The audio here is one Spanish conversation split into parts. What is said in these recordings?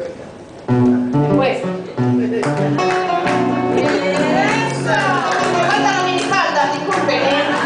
Después. ¡Eso! Me faltan las minifaldas, disculpen.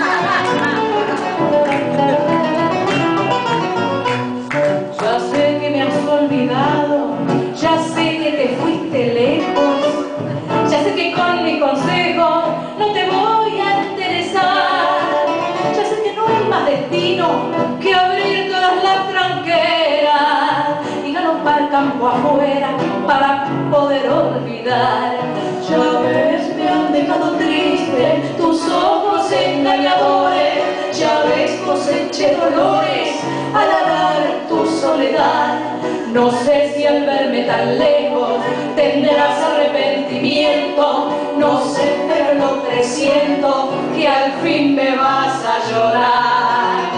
Ya sé que me has olvidado, ya sé que te fuiste lejos, ya sé que con mi consejo no te voy a interesar, ya sé que no hay más destino que abrir todas las tranqueras y galopar campo afuera para poder olvidar. Ya ves, me han dejado triste tus ojos engañadores, ya ves, coseché dolores al arar tu soledad. No sé si al verme tan lejos tendrás arrepentimiento, no sé, pero lo presiento que al fin me vas a llorar.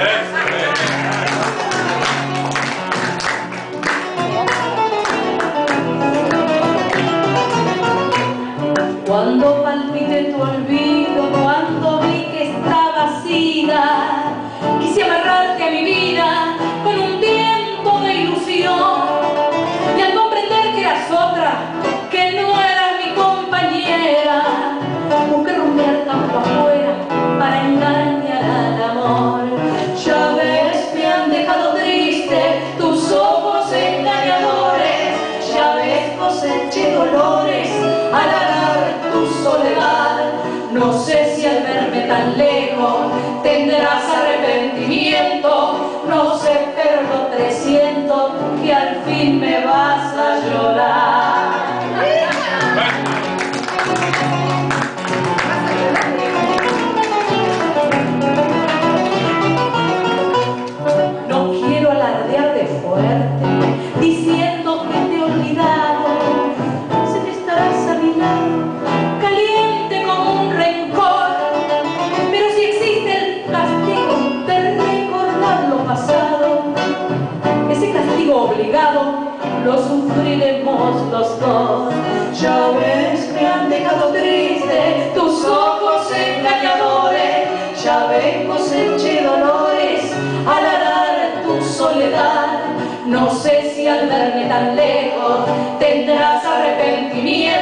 Cuando palpite tu olvido, cuando vi que estabas ida, quise amarrarte a mi vida con un tiempo de ilusión, y al comprender que eras otra, que no eras mi compañera, busqué rumbear campo afuera para engañar al amor. Ya ves, me han dejado triste tus ojos engañadores, ya ves, coseché dolores al arar tu soledad. No sé si al verme tan lejos tendrás arrepentimiento, no sé, pero lo presiento que al fin me vas a llorar. No quiero alardear de fuerte diciendo que te he olvidado, sé que estarás a mi lado caliente como un rencor, pero si existe el castigo de recordar lo pasado, ese castigo obligado lo sufriremos los dos. Ya ves, me han dejado triste tus ojos engañadores, ya ves, coseché dolores al arar tu soledad. No sé si al verme tan lejos tendrás arrepentimiento,